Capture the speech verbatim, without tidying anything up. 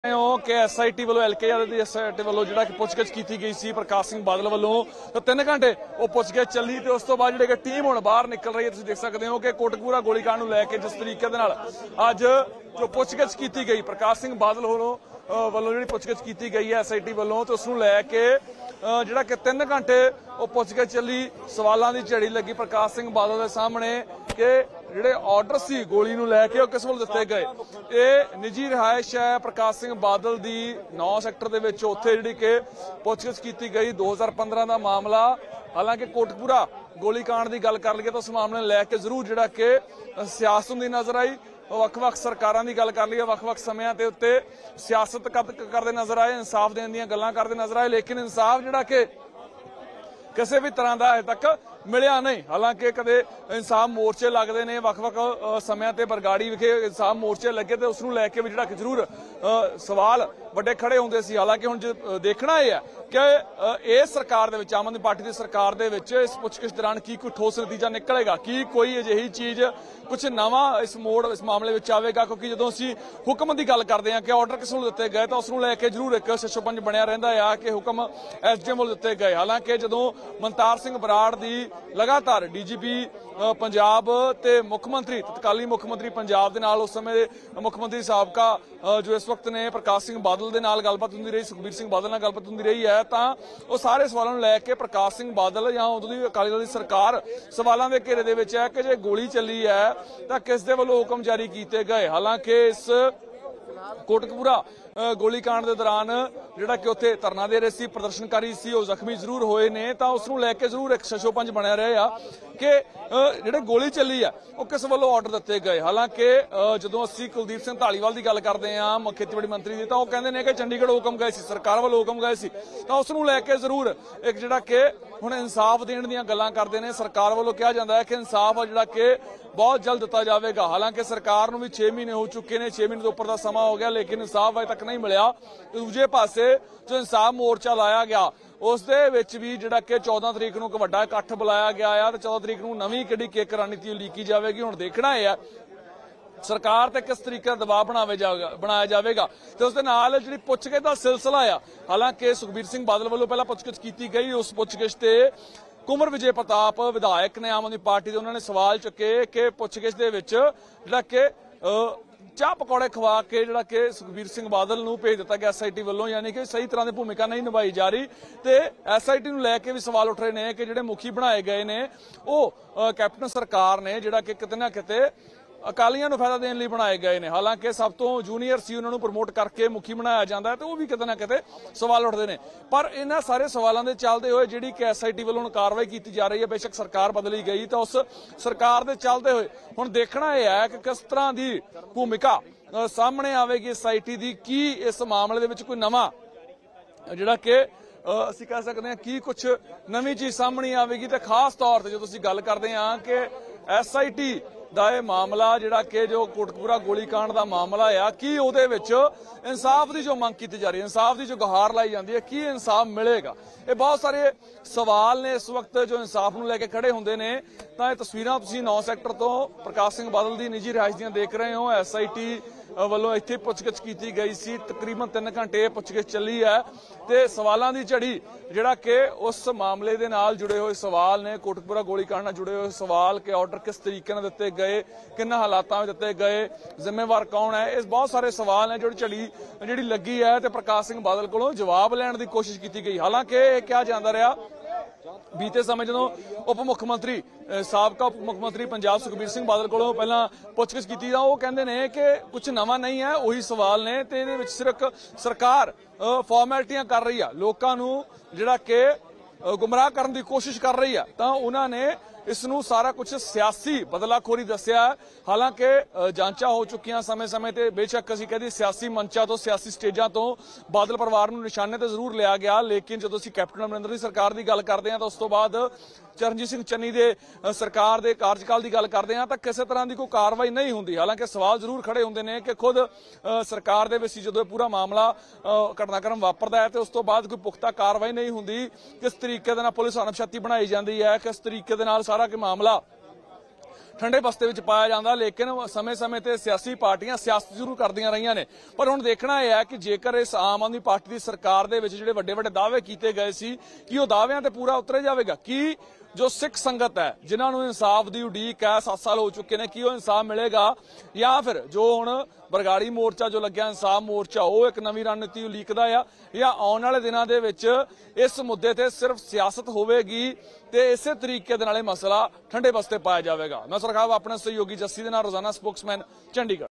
कि S I T वालों L K Yadav की एस आई टी वालों जो पुछगिछ की गई सी प्रकाश सिंह बादल वालों तो तीन घंटे वो पुछगिछ चली तो उस तो बाद जो टीम हुण बाहर निकल रही है। तुसीं देख सकते हो कि कोटकपूरा गोलीकांड नूं लैके जिस तरीके दे नाल अज जो पुछगिछ की गई प्रकाश सिंह बादल वालों वालों जी पुछगिछ की गई है एस आई टी वालों तो उसनूं लैके जिहड़ा कि तीन घंटे वो पुछगिछ चली सवालों की झड़ी लगी प्रकाश सिंह बादल के सामने कि ਜਿਹੜੇ ਆਰਡਰ ਸੀ ਗੋਲੀ ਨੂੰ ਲੈ ਕੇ ਉਹ ਕਿਸ ਵੱਲ ਦਿੱਤੇ ਗਏ। ਇਹ ਨਿੱਜੀ ਰਿਹਾਇਸ਼ ਹੈ ਪ੍ਰਕਾਸ਼ ਸਿੰਘ ਬਾਦਲ ਦੀ ਨੌ ਸੈਕਟਰ ਦੇ ਵਿੱਚ ਉੱਥੇ ਜਿਹੜੀ ਕਿ ਪੁੱਛਗਿੱਛ ਕੀਤੀ ਗਈ ਦੋ ਹਜ਼ਾਰ ਪੰਦਰਾਂ ਦਾ ਮਾਮਲਾ। ਹਾਲਾਂਕਿ ਕੋਟਕਪੂਰਾ ਗੋਲੀकांड ਦੀ ਗੱਲ ਕਰ ਲਈਏ ਤਾਂ ਉਸ ਮਾਮਲੇ ਨੂੰ ਲੈ ਕੇ ਜ਼ਰੂਰ ਜਿਹੜਾ ਕਿ ਸਿਆਸਤ ਹੁੰਦੀ ਨਜ਼ਰ ਆਈ। ਵੱਖ-ਵੱਖ ਸਰਕਾਰਾਂ ਦੀ ਗੱਲ ਕਰ ਲਈਏ ਵੱਖ-ਵੱਖ ਸਮਿਆਂ ਤੇ ਉੱਤੇ ਸਿਆਸਤ ਕਰਦੇ ਨਜ਼ਰ ਆਏ ਇਨਸਾਫ ਦੇਣ ਦੀਆਂ ਗੱਲਾਂ ਕਰਦੇ ਨਜ਼ਰ ਆਏ ਲੇਕਿਨ ਇਨਸਾਫ ਜਿਹੜਾ ਕਿ ਕਿਸੇ ਵੀ ਤਰ੍ਹਾਂ ਦਾ ਅਜੇ ਤੱਕ मिलिया नहीं। हालांकि कदे इंसाफ मोर्चे लगते हैं वख-वख समय ते बरगाड़ी विखे इंसाफ मोर्चे लगे तो उसनूं लैके भी जिहड़ा कि जरूर सवाल वड्डे खड़े होंदे सी। हालांकि हुण देखना यह है कि इस सरकार दे विच आम आदमी पार्टी की सरकार दे विच इस पुछगिछ दौरान की कोई ठोस नतीजा निकलेगा कि कोई अजिही चीज़ कुछ नवा इस मोड़ इस मामले में आवेगा क्योंकि जो असीं हुक्म की गल करते हैं कि ऑर्डर किस नूं दिते गए तो उसनूं लैके जरूर एक छछोपंज बनिया रहिंदा आ कि हुक्म एस डी एम वल्लों दिते गए। हालांकि जो मनतार सिंह बराड़ की लगातार डी जी पी पंजाब ते मुख मंत्री तत्काली मुख मंत्री पंजाब दे नाल उस समय मुख मंत्री साबका जो इस वक्त ने प्रकाश सिंह बादल दे नाल गलबात हुंदी रही सुखबीर सिंह बादल नाल गलबात हुंदी रही है तां वो सारे सवालों नूं लैके प्रकाश सिंह बादल या उदों दी अकाली दल दी सरकार सवालों के घेरे दे विच है कि जे गोली चली है तां किस दे वल्लों हुक्म जारी कीते गए। हालांकि इस कोटकपूरा गोलीकांड के दौरान जिहड़ा कि उत्थे धरना दे रहे सी प्रदर्शनकारी सी वो जख्मी जरूर होए ने तां उसनूं लैके जरूर एक छछोपंज बनिया रहा कि जिहड़ी गोली चली है वो किस वल्लों ऑर्डर दिते गए। हालांकि जदों असीं कुलदीप सिंह धालीवाल की गल करते हैं खेतीबाड़ी मंत्री की तो कहते हैं कि चंडीगढ़ हुक्म गए सी सरकार वालों हुक्म गए सी तो उसनूं लैके जरूर एक जिहड़ा कि हुण इंसाफ देण दीयां गल्लां करदे ने। सरकार वालों कहा जाता है कि इंसाफ जिहड़ा कि बहुत जल्द दिता जाएगा। हालांकि सरकार नूं भी छे महीने हो चुके हैं छे महीने तो उपर का समा हो गया लेकिन इंसाफ अजे तक नहीं मिलिया। दूजे पासे जो इंसाफ मोर्चा लाया गया उस दे विच भी जिहड़ा कि चौदह तरीक नूं इक वड्डा इकट्ठ बुलाया गया है तो चौदह तरीक नूं नवीं किहड़ी किक रणनीति लीकी जाएगी। हुण देखना यह है सरकार ते किस तरीके का दबाव बनावे जाएगा बनाया जाएगा तो उसके नाल जिहड़ी पुछगिछ दा सिलसिला आ। हालांकि सुखबीर सिंह बादल वालों पहला पुछगिछ की गई उस पुछगिछ ते कुंवर विजय प्रताप विधायक ने आम आदमी पार्टी के उन्होंने सवाल चुके कि पुछगिछ दे विच जिहड़ा कि चाह पकौड़े खवा के जिहड़ा कि सुखबीर सिंह बादल नूं भेज दिता गया एस आई टी वालों यानी कि सही तरह की भूमिका नहीं निभाई जा रही तो एस आई टी नूं लैके भी सवाल उठ रहे हैं कि जिहड़े मुखी बनाए गए ने वो कैप्टन सरकार ने जिहड़ा कि किते ना किते अकालियां नूं फायदा देने लई बनाए गए हैं। हालांकि सब तो जूनीयर सी उन्होंने प्रमोट करके मुखी बनाया जाता है तो वह भी किते ना किते सवाल उठते हैं। पर इन्हां सारे सवालों के चलते हुए जिहड़ी कि एस आई टी वालों कार्रवाई की जा रही है बेशक सरकार बदली गई तो उस सरकार के चलते हुए हुण देखना यह है कि किस तरह की भूमिका सामने आवेगी एस आई टी की की इस मामले दे विच कोई नवा जिहड़ा कि ਅਸੀਂ कह सकते हैं कि कुछ नवी चीज़ सामने आवेगी तो खास तौर पर जो तुसीं गल करते हैं कि एस आई टी ਦਾ ਇਹ ਮਾਮਲਾ ਜਿਹੜਾ ਕਿ ਜੋ ਕੋਟਕਪੂਰਾ ਗੋਲੀकांड ਦਾ ਮਾਮਲਾ ਆ ਕਿ ਉਹਦੇ ਵਿੱਚ ਇਨਸਾਫ ਦੀ ਜੋ ਮੰਗ ਕੀਤੀ ਜਾ ਰਹੀ ਹੈ ਇਨਸਾਫ ਦੀ ਜੋ ਗੁਹਾਰ ਲਾਈ ਜਾਂਦੀ ਹੈ ਕਿ ਇਨਸਾਫ ਮਿਲੇਗਾ। ਇਹ ਬਹੁਤ ਸਾਰੇ ਸਵਾਲ ਨੇ ਇਸ ਵਕਤ ਜੋ ਇਨਸਾਫ ਨੂੰ ਲੈ ਕੇ ਖੜੇ ਹੁੰਦੇ ਨੇ ਤਾਂ ਇਹ ਤਸਵੀਰਾਂ ਤੁਸੀਂ ਨੌ ਸੈਕਟਰ ਤੋਂ ਪ੍ਰਕਾਸ਼ ਸਿੰਘ ਬਾਦਲ ਦੀ ਨਿੱਜੀ ਰਿਹਾਇਸ਼ ਦੀਆਂ ਦੇਖ ਰਹੇ ਹੋ। ਐਸ ਆਈ ਟੀ ਵੱਲੋਂ ਇੱਥੇ ਪੁੱਛਗਿੱਛ ਕੀਤੀ ਗਈ ਸੀ ਤਕਰੀਬਨ तीन घंटे पुछगिछ चली है तो सवालों की झड़ी जिहड़ा कि उस मामले के नाल जुड़े हुए सवाल ने कोटकपूरा गोलीकांड नाल जुड़े हुए सवाल कि ऑर्डर किस तरीके नाल दिते गए किन्ना हालातां में दिते गए जिम्मेवार कौन है इस बहुत सारे सवाल ने जो झड़ी जिहड़ी लगी है तो प्रकाश सिंह बादल कोलों जवाब लैण की कोशिश की गई। हालांकि कहा जाता रहा बीते समय जो उप मुख मंत्री साबका उप मुख मंत्री पंजाब सुखबीर सिंह बादल को पहला पुछगिछ की वो कहते हैं कि कुछ नवा नहीं है उही सवाल ने तो ये सिर्फ सरकार फॉर्मैलिटियां कर रही है लोगों को जिहड़ा कि गुमराह करने की कोशिश कर रही है तो उन्होंने इसनूं सारा कुछ सियासी बदलाखोरी दस्या। हालांकि जांचा हो चुकियां समय समय ते बेशक असीं कहदे सियासी मंचां तो सियासी स्टेजां तो बादल परिवार नूं निशाने ते जरूर लिया गया लेकिन जदों असीं कैप्टन अमरिंदर दी सरकार की गल करते हैं तो उस तो बाद चरणजीत सिंह चन्नी दे सरकार दे कार्यकाल की गल करते हैं तो किसी तरह की कोई कार्रवाई नहीं होंदी। हालांकि सवाल जरूर खड़े होंदे ने कि खुद सरकार दे विच जदों पूरा मामला घटनाक्रम वापरदा है तो उस तो बाद कोई पुख्ता कार्रवाई नहीं होंदी किस तरीके दे नाल पुलिस अणपछाती बनाई जाती है किस तरीके दे नाल सारा कि मामला ਠੰਡੇ ਬਸਤੇ ਵਿੱਚ ਪਾਇਆ ਜਾਂਦਾ। ਲੇਕਿਨ ਸਮੇਂ-ਸਮੇਂ ਤੇ ਸਿਆਸੀ ਪਾਰਟੀਆਂ ਸਿਆਸਤ ਜ਼ਰੂਰ ਕਰਦੀਆਂ ਰਹੀਆਂ ਨੇ, ਪਰ ਹੁਣ ਦੇਖਣਾ ਇਹ ਹੈ ਕਿ ਜੇਕਰ ਇਸ ਆਮ ਆਦਮੀ ਪਾਰਟੀ ਦੀ ਸਰਕਾਰ ਦੇ ਵਿੱਚ ਜਿਹੜੇ ਵੱਡੇ ਵੱਡੇ ਦਾਅਵੇ ਕੀਤੇ ਗਏ ਸੀ ਕਿ ਉਹ ਦਾਅਵਿਆਂ ਤੇ ਪੂਰਾ ਉਤਰੇ ਜਾਵੇਗਾ। ਕੀ ਜੋ ਸਿੱਖ ਸੰਗਤ ਹੈ ਜਿਨ੍ਹਾਂ ਨੂੰ ਇਨਸਾਫ ਦੀ ਉਡੀਕ ਹੈ, ਸੱਤ ਸਾਲ ਹੋ ਚੁੱਕੇ ਨੇ, ਕੀ ਉਹ ਇਨਸਾਫ ਮਿਲੇਗਾ, ਜਾਂ ਫਿਰ ਜੋ ਹੁਣ ਬਰਗਾੜੀ ਮੋਰਚਾ ਜੋ ਲੱਗਿਆ ਇਨਸਾਫ ਮੋਰਚਾ ਉਹ ਇੱਕ ਨਵੀਂ ਰਣਨੀਤੀ ਉਲੀਕਦਾ ਆ, ਜਾਂ ਆਉਣ ਵਾਲੇ ਦਿਨਾਂ ਦੇ ਵਿੱਚ ਇਸ ਮੁੱਦੇ ਤੇ ਸਿਰਫ ਸਿਆਸਤ ਹੋਵੇਗੀ ਤੇ ਇਸੇ ਤਰੀਕੇ ਦੇ ਨਾਲ ਇਹ ਮਸਲਾ ਠੰਡੇ ਬਸਤੇ ਪਾਇਆ ਜਾਵੇਗਾ। ਮੈਂ ਸੁਰਖਾਬ ਆਪਣੇ ਸਹਿਯੋਗੀ ਜੱਸੀ ਦੇ ਨਾਲ, ਰੋਜ਼ਾਨਾ ਸਪੋਕਸਮੈਨ, ਚੰਡੀਗੜ੍ਹ।